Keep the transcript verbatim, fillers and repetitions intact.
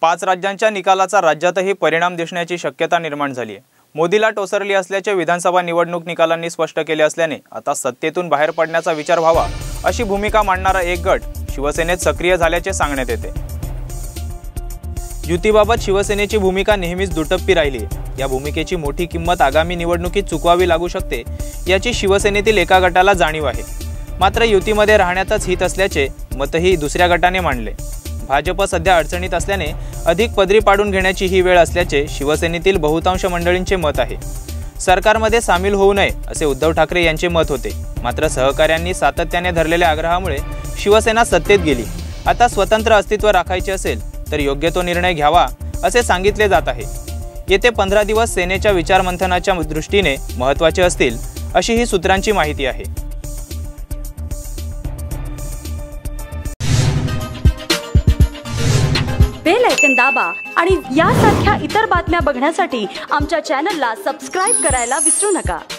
पाच राज्यांच्या निकालाचा राज्यातही परिणाम दिसण्याची शक्यता निर्माण झाली आहे। मोदीला टोसरली असल्याचे विधानसभा निवडणूक निकालांनी स्पष्ट केले असल्याने आता सत्तेतून बाहेर पडण्याचा विचार व्हावा अशी भूमिका मांडणारा एक गट शिवसेनेत सक्रिय झाल्याचे सांगण्यात येते। युतीबाबत शिवसेनेची भूमिका नेहमीच दुटप्पी राहिली आहे। या भूमिकेची मोठी किंमत आगामी निवडणुकीत चुकवावी लागू शकते याची शिवसेनेतील एका गटाला जाणीव आहे। मात्र युतीमध्ये राहण्यातच हित असल्याचे मतही दुसऱ्या गटाने मांडले। भाजप सध्या अडचणीत असल्याने अधिक पदरी पाडून घेण्याची ही वेळ असल्याचे शिवसेनेतील बहुतांश मंडळींचे मत आहे। सरकारमध्ये सामील होऊ नये असे उद्धव ठाकरे यांचे मत होते, मात्र सहकाऱ्यांनी सातत्याने धरलेल्या आग्रहामुळे शिवसेना सत्तेत गेली। आता स्वतंत्र अस्तित्व राखायचे असेल तर योग्य तो निर्णय घ्यावा असे सांगितले जात आहे। येते पंधरा दिवस सेनेच्या विचारमंथनाच्या दृष्टीने महत्त्वाचे असतील अशी ही सूत्रांची माहिती आहे। बेल आयकॉन दाबा आणि यासारख्या इतर बातम्या बघण्यासाठी आमच्या चॅनलला सबस्क्राइब करायला विसरू नका।